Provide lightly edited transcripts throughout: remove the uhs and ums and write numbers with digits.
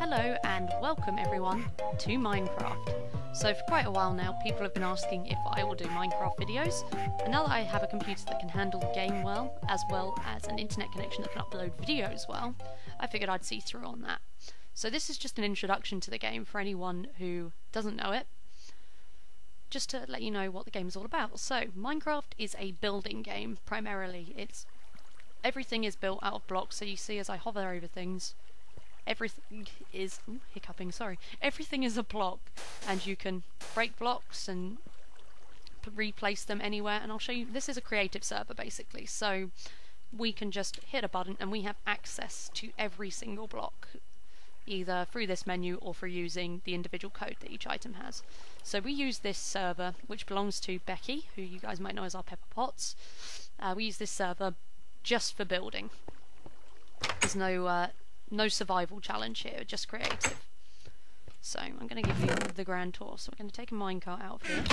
Hello and welcome everyone to Minecraft. So for quite a while now people have been asking if I will do Minecraft videos, and now that I have a computer that can handle the game well as an internet connection that can upload videos well, I figured I'd see through on that. So this is just an introduction to the game for anyone who doesn't know it, just to let you know what the game is all about. So Minecraft is a building game primarily. Everything is built out of blocks, so you see as I hover over things, everything is everything is a block, and you can break blocks and replace them anywhere. And I'll show you, this is a creative server basically, so we can just hit a button and we have access to every single block, either through this menu or through using the individual code that each item has. So we use this server, which belongs to Becky, who you guys might know as our Pepper Potts. We use this server just for building. There's no survival challenge here, just creative. So I'm going to give you the grand tour. So we're going to take a minecart out of here.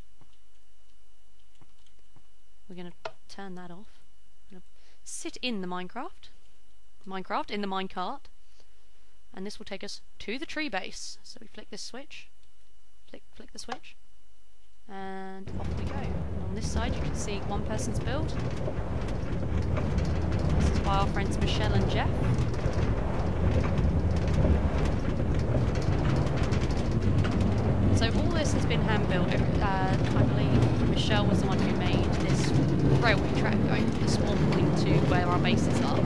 We're going to turn that off. We're going to sit in the minecart, and this will take us to the tree base. So we flick this switch, flick the switch, and off we go. And on this side you can see one person's build. This is by our friends Michelle and Jeff. So all this has been hand built. I believe Michelle was the one who made this railway track going from the spawn point to where our bases are.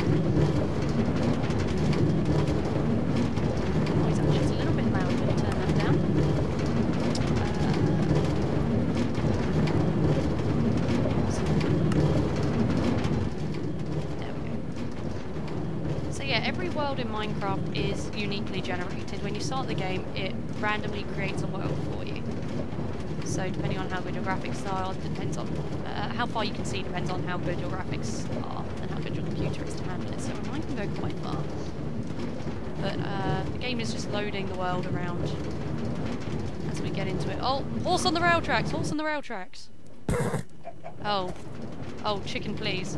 Noise actually is a little bit loud, let me turn that down. There we go. So yeah, every world in Minecraft is uniquely generated. When you start the game, it randomly creates a world for you. So depending on how good your graphics are, depends on how far you can see, depends on how good your graphics are and how good your computer is to handle it. So mine can go quite far. But the game is just loading the world around as we get into it. Oh, horse on the rail tracks! Horse on the rail tracks! Oh, chicken please.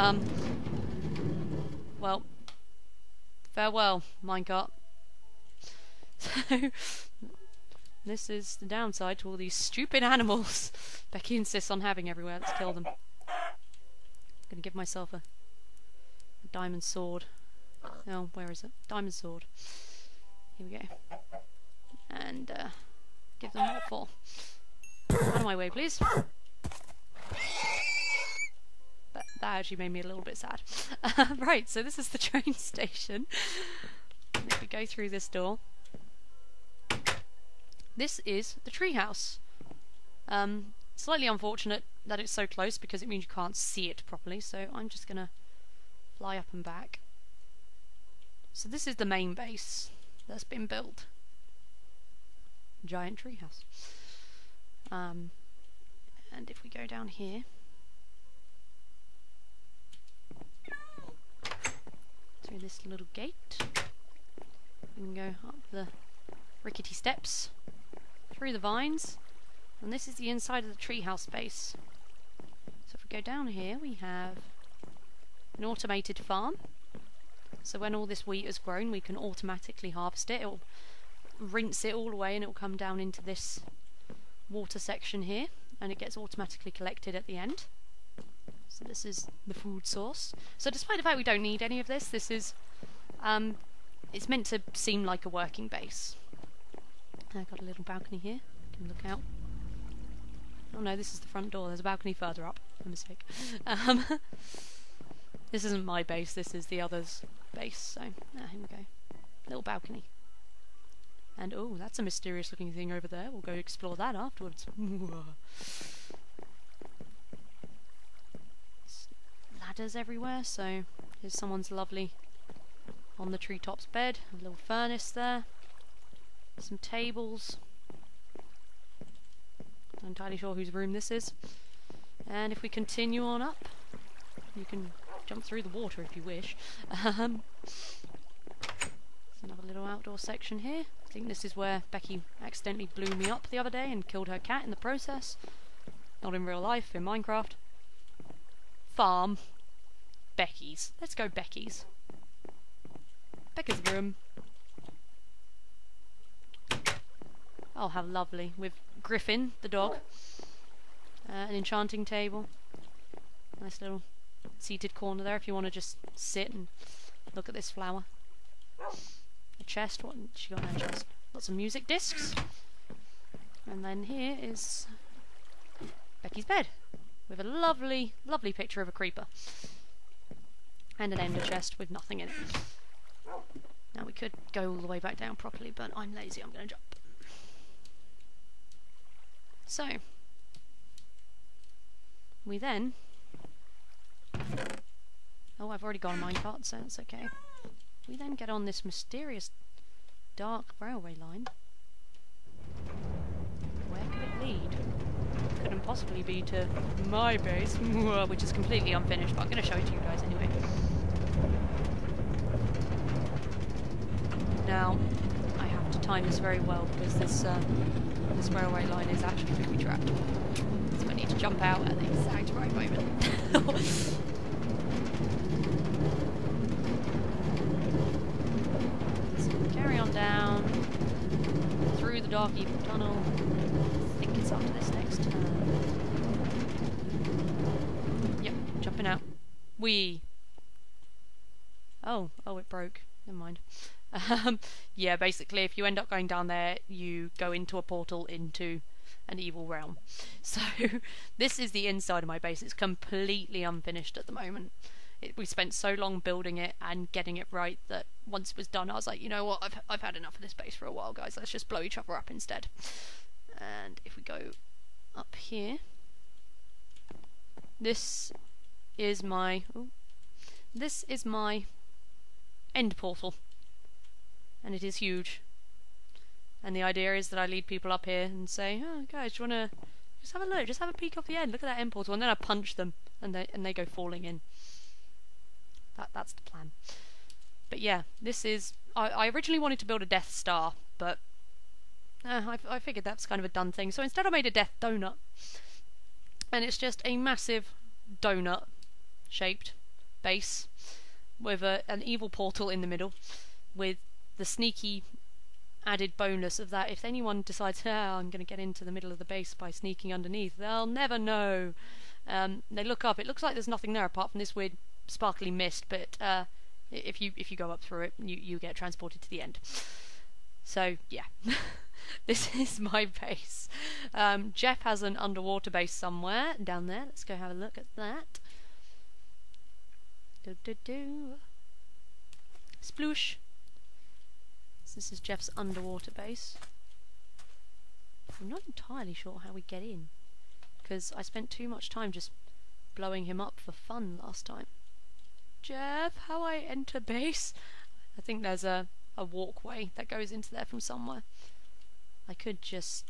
Well, farewell, minecart. So, this is the downside to all these stupid animals Becky insists on having everywhere. Let's kill them. I'm gonna give myself a diamond sword. Oh, where is it? Diamond sword. Here we go. And give them what for. Out of my way, please. That actually made me a little bit sad. Right, so this is the train station. And if we go through this door, this is the treehouse. Slightly unfortunate that it's so close because it means you can't see it properly, so I'm just gonna fly up and back. So this is the main base that's been built. Giant treehouse. And if we go down here, through this little gate, we can go up the rickety steps, through the vines, and this is the inside of the treehouse base. So if we go down here, we have an automated farm. So when all this wheat has grown, we can automatically harvest it. It'll rinse it all away and it'll come down into this water section here, and it gets automatically collected at the end. So this is the food source. So despite the fact we don't need any of this, this is it's meant to seem like a working base. I've got a little balcony here. You can look out. Oh no, this is the front door. There's a balcony further up. A mistake. This isn't my base, this is the other's base. So, here we go. Little balcony. And oh, that's a mysterious looking thing over there. We'll go explore that afterwards. Ladders everywhere, so here's someone's lovely on the treetop's bed. A little furnace there. Some tables. Not entirely sure whose room this is. And if we continue on up, you can jump through the water if you wish. There's another little outdoor section here. I think this is where Becky accidentally blew me up the other day and killed her cat in the process. Not in real life, in Minecraft. Farm. Becky's. Let's go Becky's. Becca's room. Oh, how lovely. With Griffin, the dog. An enchanting table. Nice little seated corner there if you want to just sit and look at this flower. A chest. What has she got in her chest? Lots of music discs. And then here is Becky's bed. With a lovely, lovely picture of a creeper. And an ender chest with nothing in it. Now we could go all the way back down properly, but I'm lazy, I'm going to jump. So, we then... Oh, I've already got a minecart, so that's okay. We then get on this mysterious dark railway line. Where could it lead? Couldn't possibly be to my base, which is completely unfinished, but I'm going to show it to you guys anyway. Now, I have to time this very well because this railway line is actually booby-trapped. So I need to jump out at the exact right moment. So carry on down, through the dark evil tunnel. I think it's after this next turn. Yep, jumping out. Whee! Oh, it broke. Never mind. Yeah, basically, if you end up going down there, you go into a portal into an evil realm. So, this is the inside of my base. It's completely unfinished at the moment. We spent so long building it and getting it right that once it was done, I was like, you know what, I've had enough of this base for a while, guys. Let's just blow each other up instead. And if we go up here, this is my end portal. And it is huge. And the idea is that I lead people up here and say, oh guys, do you wanna just have a look, just have a peek off the end, look at that end portal, and then I punch them and they go falling in. That's the plan. But yeah, this is I originally wanted to build a Death Star, but I figured that's kind of a done thing. So instead I made a Death Donut. And it's just a massive donut shaped base with an evil portal in the middle, with the sneaky added bonus of that if anyone decides, I'm going to get into the middle of the base by sneaking underneath, they'll never know. They look up, it looks like there's nothing there apart from this weird sparkly mist, but if you go up through it, you get transported to the end. So yeah, this is my base. Jeff has an underwater base somewhere down there. Let's go have a look at that. Sploosh. This is Jeff's underwater base. I'm not entirely sure how we get in, because I spent too much time just blowing him up for fun last time. Jeff, how I enter base? I think there's a walkway that goes into there from somewhere. I could just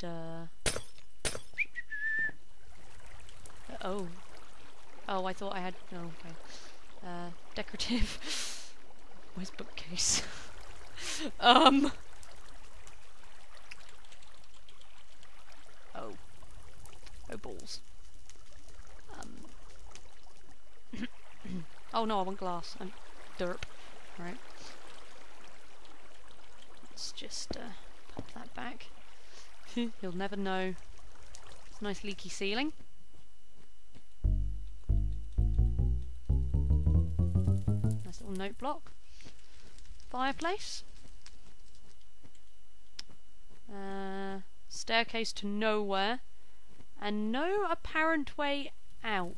oh, I thought I had... oh, okay. Decorative. Where's bookcase? Oh balls. Oh no, I want glass. I'm derp. Right. Let's just pop that back. You'll never know. It's a nice leaky ceiling. Nice little note block. Fireplace. Staircase to nowhere. And no apparent way out.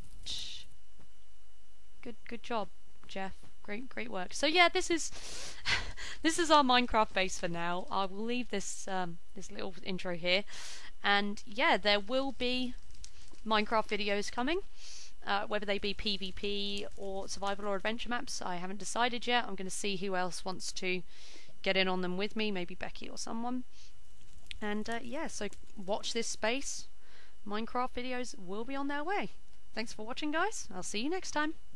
Good job, Jeff. Great work. So yeah, this is this is our Minecraft base for now. I will leave this this little intro here, and yeah, there will be Minecraft videos coming, whether they be PvP or survival or adventure maps. I haven't decided yet. I'm going to see who else wants to get in on them with me, maybe Becky or someone. And yeah, so watch this space. Minecraft videos will be on their way. Thanks for watching, guys. I'll see you next time.